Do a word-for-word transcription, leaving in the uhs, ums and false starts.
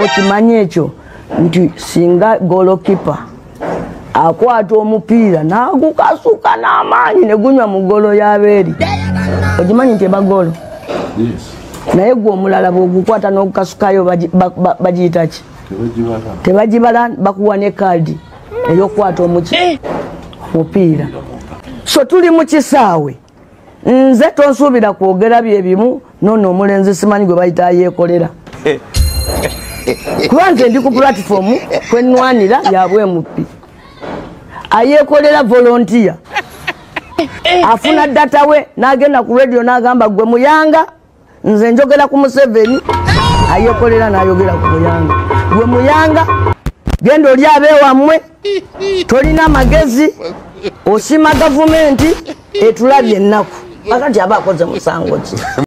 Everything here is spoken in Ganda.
okimanye ekyo nti singa goalkeeper akwata omupiira n'agukasuka n'amaanyi ne gunywa mu golo y'abeeri okimanyi nti eba golo. Naye gwe omulala bw'ogukwata n'ogukasukayo bagiyita ki? Tebagibala, bakuwa ne kaadi ey'okukwata omuki omupiira. So tuli mu kisaawe, nze tonsuubira kwogera bye bimu nono omulenzi simanyi gwe bayita ayeekolera. Kuba nze ndi ku platform kwenwanira yabwe mupi ayeekolera volunteer afuna data we n'agenda ku radio n'agamba gwe Muyanga nze njogera ku Museveni ayeekolera n'ayogera ku Muyanga. Gwe Muyanga genda oli abeewammwe tolina magezi osima gavumenti etulabye ennaku akati aba akoze musango ki?